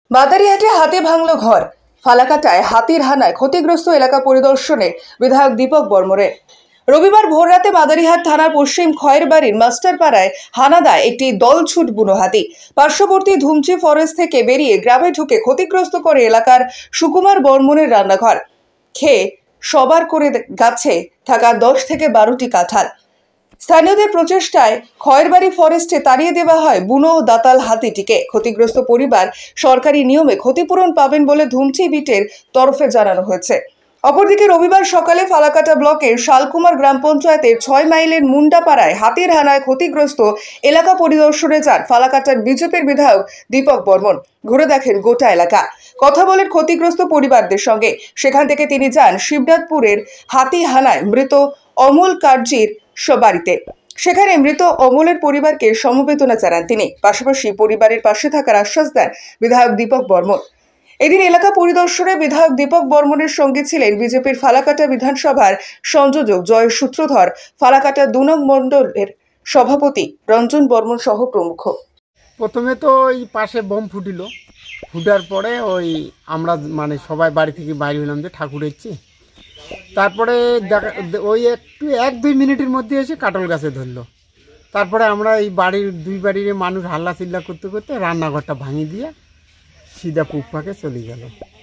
মাদারিহাটে হাতে ভাঙল ঘর। ফালাকাটায় হাতির হানায় ক্ষতিগ্রস্ত এলাকা পরিদর্শনে বিধায়ক দীপক বর্মনের। রবিবার ভোররাতে মাদারিহাট থানার পশ্চিম খয়েরবাড়ির মাস্টারপাড়ায় হানা দেয় একটি দলছুট বুনো হাতি। পার্শ্ববর্তী ধুমচি ফরেস্ট থেকে বেরিয়ে গ্রামে ঢুকে ক্ষতিগ্রস্ত করে এলাকার সুকুমার বর্মনের রান্নাঘর। খেয়ে সবার করে গাছে থাকা 10 থেকে 12টি কাঁঠাল। স্থানীয়দের প্রচেষ্টায় খয়েরবাড়ি ফরেস্টে তাড়িয়ে দেওয়া হয় বুনো দাতাল হাতিটিকে। ক্ষতিগ্রস্ত পরিবার সরকারি নিয়মে ক্ষতিপূরণ পাবেন বলে ধুমচি বিটের তরফে জানানো হয়েছে। অপরদিকে রবিবার সকালে ফালাকাটা ব্লকের শালকুমার গ্রাম পঞ্চায়েতের 6 মাইলের মুন্ডাপাড়ায় হাতির হানায় ক্ষতিগ্রস্ত এলাকা পরিদর্শনে যান ফালাকাটার বিজেপির বিধায়ক দীপক বর্মন। ঘুরে দেখেন গোটা এলাকা, কথা বলেন ক্ষতিগ্রস্ত পরিবারদের সঙ্গে। সেখান থেকে তিনি যান শিবনাথপুরের হাতি হানায় মৃত অমল কার্জির বাড়িতে। সেখানে মৃত অমলের পরিবারকে সমবেদনা জানান তিনি। পাশাপাশি পরিবারের পাশে থাকার আশ্বাস দেন বিধায়ক দীপক বর্মন। এদিন এলাকা পরিদর্শনে বিধায়ক দীপক বর্মনের সঙ্গে ছিলেন বিজেপির ফালাকাটা বিধানসভার সংযোজক জয় সূত্রধর, ফালাকাটা 2 নং মণ্ডলের সভাপতি রঞ্জন বর্মন সহ প্রমুখ। প্রথমে তো ওই পাশে বোম ফুটার পরে আমরা সবাই বাড়ি থেকে বাইরে হলাম যে ঠাকুর এসছে। তারপরে ওই একটু 1-2 মিনিটের মধ্যে এসে কাটল গাছে ধরলো। তারপরে আমরা এই বাড়ির 2 বাড়ির মানুষ হাল্লা চিল্লা করতে করতে রান্নাঘরটা ভাঙিয়ে দিয়ে সিধা পুকপাকে চলে গেল।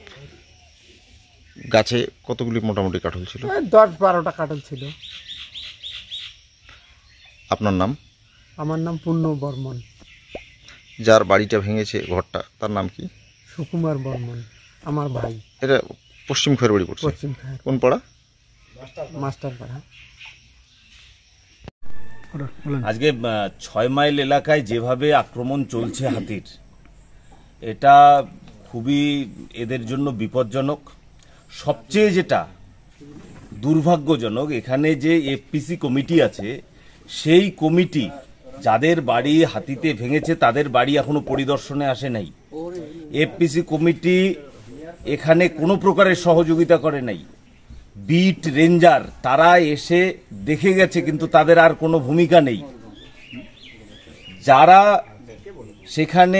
গাছে কতগুলি মোটামুটি কাঁঠাল ছিল? 10-12টা কাঁঠাল ছিল। আপনার নাম? আমার নাম পূর্ণ বর্মন। যার বাড়িটা ভেঙেছে ঘরটা, তার নাম কি? সুকুমার বর্মন, আমার ভাই। এটা পশ্চিম খয়েরবাড়ি পড়ছে? পশ্চিম খয়ের। কোন পাড়া? মাস্টারপাড়া। আজকে 6 মাইল এলাকায় যেভাবে আক্রমণ চলছে হাতির, এটা খুবই এদের জন্য বিপজ্জনক। সবচেয়ে যেটা দুর্ভাগ্যজনক, এখানে যে এফপিসি কমিটি আছে, সেই কমিটি যাদের বাড়ি হাতিতে ভেঙেছে তাদের বাড়ি এখনো পরিদর্শনে আসে নাই। এফপিসি কমিটি এখানে কোনো প্রকারের সহযোগিতা করে নাই। বিট রেঞ্জার তারা এসে দেখে গেছে, কিন্তু তাদের আর কোনো ভূমিকা নেই। যারা সেখানে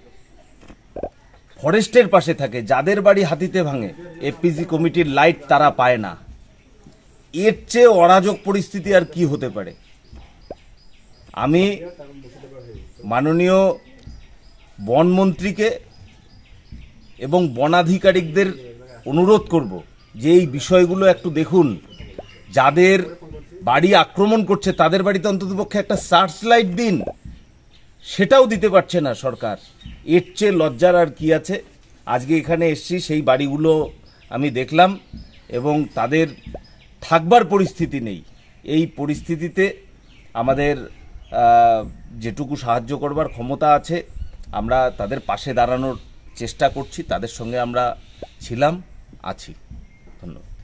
ফরেস্টের পাশে থাকে, যাদের বাড়ি হাতিতে ভাঙে, এফপিসি কমিটির লাইট তারা পায় না। এর চেয়ে অরাজক পরিস্থিতি আর কি হতে পারে? আমি মাননীয় বনমন্ত্রীকে এবং বনাধিকারিকদের অনুরোধ করব যে এই বিষয়গুলো একটু দেখুন। যাদের বাড়ি আক্রমণ করছে তাদের বাড়িতে অন্ততপক্ষে একটা সার্চ লাইট দিন, সেটাও দিতে পারছে না সরকার। এর চেয়ে লজ্জার আর কি আছে? আজকে এখানে এসছি, সেই বাড়িগুলো আমি দেখলাম এবং তাদের থাকবার পরিস্থিতি নেই। এই পরিস্থিতিতে আমাদের যেটুকু সাহায্য করবার ক্ষমতা আছে আমরা তাদের পাশে দাঁড়ানোর চেষ্টা করছি, তাদের সঙ্গে আমরা ছিলাম, আছি। ধন্যবাদ।